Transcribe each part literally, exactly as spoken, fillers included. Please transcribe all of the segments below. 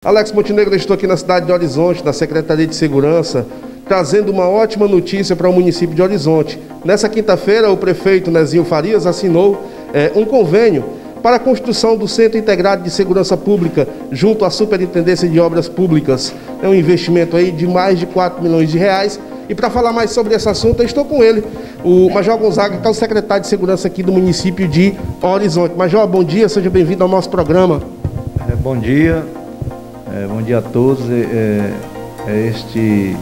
Alex Montenegro, estou aqui na cidade de Horizonte, na Secretaria de Segurança, trazendo uma ótima notícia para o município de Horizonte. Nessa quinta-feira, o prefeito Nezinho Farias assinou é, um convênio para a construção do Centro Integrado de Segurança Pública junto à Superintendência de Obras Públicas. É um investimento aí de mais de quatro milhões de reais. E para falar mais sobre esse assunto, eu estou com ele, o Major Gonzaga, que é o secretário de Segurança aqui do município de Horizonte. Major, bom dia, seja bem-vindo ao nosso programa. É, bom dia, é, bom dia a todos. É, é este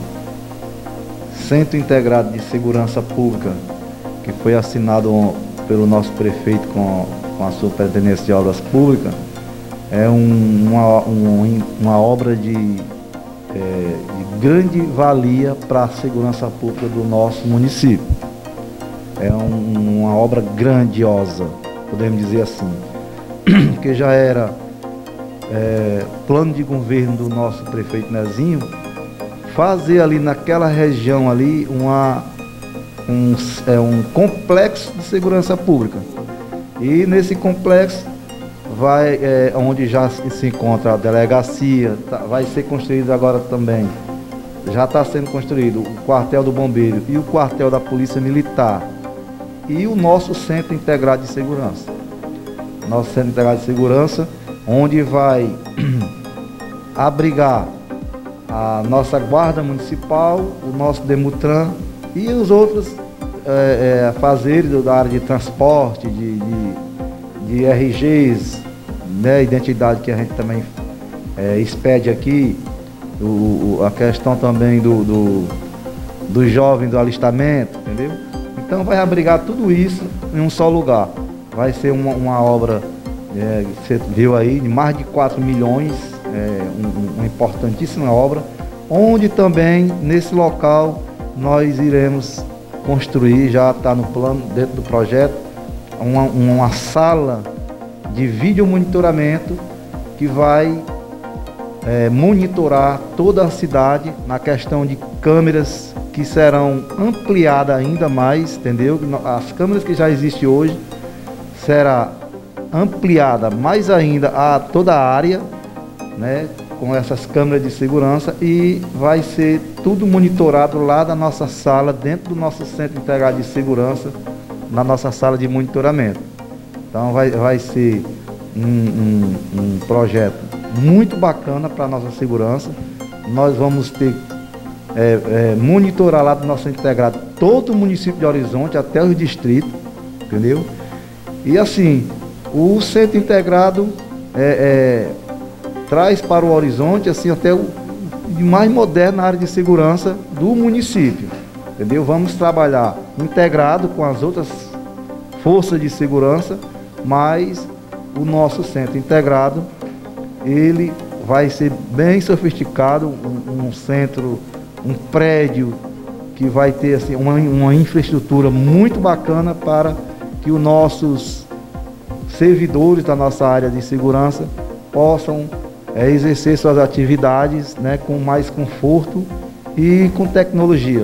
Centro Integrado de Segurança Pública, que foi assinado pelo nosso prefeito com, com a Superintendência de Obras Públicas, é um, uma, um, uma obra de, é, de grande valia para a segurança pública do nosso município. É um, uma obra grandiosa, podemos dizer assim, porque já era é, plano de governo do nosso prefeito Nezinho fazer ali naquela região ali uma, um, é, um complexo de segurança pública. E nesse complexo vai, é, onde já se encontra a delegacia, tá, vai ser construído agora também, já está sendo construído o quartel do bombeiro e o quartel da polícia militar e o nosso Centro Integrado de Segurança. Nosso Centro Integrado de Segurança, onde vai abrigar a nossa guarda municipal, o nosso Demutran e os outros é, é, fazeres da área de transporte, de, de, de R Gs, né, identidade que a gente também é, expede aqui, o, o, a questão também do, do, do jovem do alistamento, entendeu? Então vai abrigar tudo isso em um só lugar. Vai ser uma, uma obra, é, você viu aí, de mais de quatro milhões, é, um, uma importantíssima obra, onde também nesse local nós iremos construir, já está no plano, dentro do projeto, uma, uma sala de vídeo monitoramento que vai é, monitorar toda a cidade na questão de câmeras que serão ampliadas ainda mais, entendeu? As câmeras que já existem hoje será ampliada mais ainda a toda a área, né, com essas câmeras de segurança, e vai ser tudo monitorado lá da nossa sala, dentro do nosso Centro Integrado de Segurança, na nossa sala de monitoramento. Então vai, vai ser um, um, um projeto muito bacana para a nossa segurança. Nós vamos ter é, é, monitorar lá do nosso Centro Integrado todo o município de Horizonte, até os distritos, entendeu? E assim, o Centro Integrado é, é, traz para o Horizonte assim, até o mais moderno na área de segurança do município, entendeu? Vamos trabalhar integrado com as outras forças de segurança, mas o nosso Centro Integrado, ele vai ser bem sofisticado, um, um centro, um prédio que vai ter assim, uma, uma infraestrutura muito bacana para que os nossos servidores da nossa área de segurança possam é, exercer suas atividades, né, com mais conforto e com tecnologia.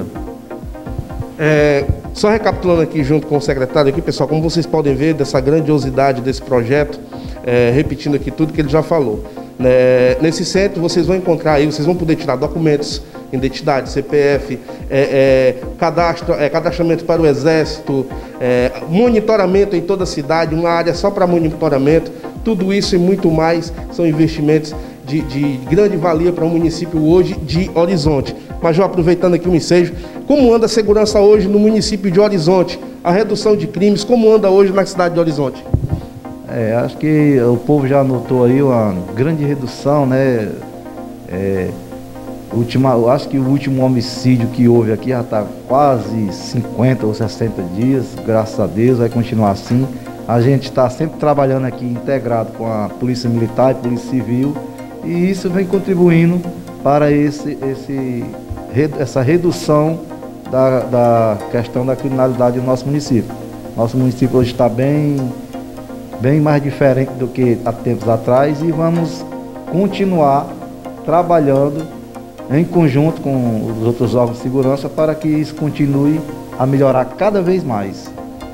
É, só recapitulando aqui junto com o secretário aqui, pessoal, como vocês podem ver dessa grandiosidade desse projeto, é, repetindo aqui tudo que ele já falou. Né, nesse centro vocês vão encontrar aí, vocês vão poder tirar documentos, identidade, C P F, é, é, cadastro, é, cadastramento para o Exército, é, monitoramento em toda a cidade, uma área só para monitoramento, tudo isso e muito mais são investimentos de, de grande valia para o município hoje de Horizonte. Major, aproveitando aqui o ensejo, como anda a segurança hoje no município de Horizonte? A redução de crimes, como anda hoje na cidade de Horizonte? É, acho que o povo já notou aí uma grande redução, né? É, última, eu acho que o último homicídio que houve aqui já está quase cinquenta ou sessenta dias, graças a Deus, vai continuar assim. A gente está sempre trabalhando aqui integrado com a Polícia Militar e Polícia Civil, e isso vem contribuindo para esse, esse, essa redução da, da questão da criminalidade no nosso município. Nosso município hoje está bem, bem mais diferente do que há tempos atrás, e vamos continuar trabalhando em conjunto com os outros órgãos de segurança para que isso continue a melhorar cada vez mais.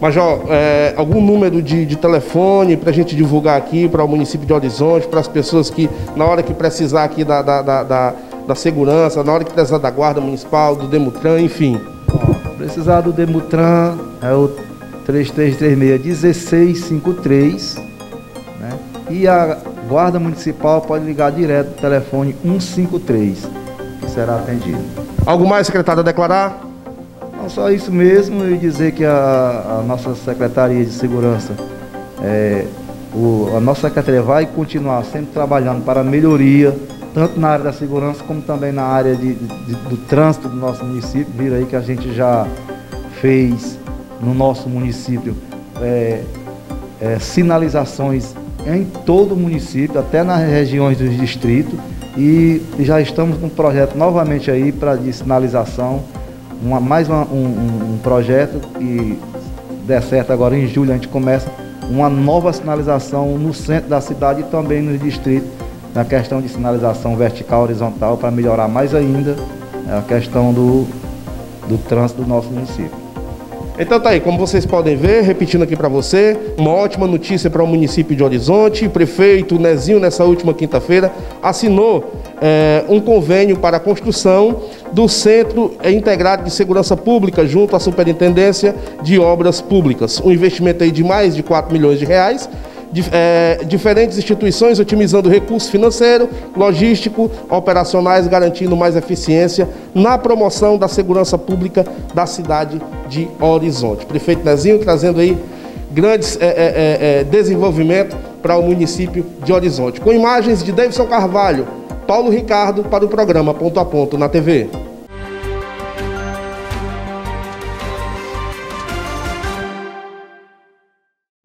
Major, é, algum número de, de telefone para a gente divulgar aqui para o município de Horizonte, para as pessoas que, na hora que precisar aqui da, da, da, da, da segurança, na hora que precisar da Guarda Municipal, do Demutran, enfim. Bom, precisar do Demutran é o três três três seis, um seis cinco três, né? E a Guarda Municipal pode ligar direto no telefone um cinco três, que será atendido. Algo mais, secretário, a declarar? Não, só isso mesmo, e dizer que a, a nossa Secretaria de Segurança, é, o, a nossa Secretaria vai continuar sempre trabalhando para a melhoria, tanto na área da segurança, como também na área de, de, do trânsito do nosso município. Viram aí que a gente já fez no nosso município é, é, sinalizações em todo o município, até nas regiões dos distritos, e já estamos com um projeto novamente aí para de sinalização. Uma, mais uma, um, um, um projeto que der certo agora em julho, a gente começa uma nova sinalização no centro da cidade e também nos distritos, na questão de sinalização vertical, horizontal, para melhorar mais ainda a questão do, do trânsito do nosso município. Então tá aí, como vocês podem ver, repetindo aqui para você, uma ótima notícia para o município de Horizonte. O prefeito Nezinho, nessa última quinta-feira, assinou é, um convênio para a construção do Centro Integrado de Segurança Pública junto à Superintendência de Obras Públicas. Um investimento aí de mais de quatro milhões de reais. De, é, diferentes instituições otimizando recurso financeiro, logístico, operacionais, garantindo mais eficiência na promoção da segurança pública da cidade de Horizonte. Prefeito Nezinho trazendo aí grandes é, é, é, desenvolvimento para o município de Horizonte. Com imagens de Davidson Carvalho, Paulo Ricardo para o programa Ponto a Ponto na T V.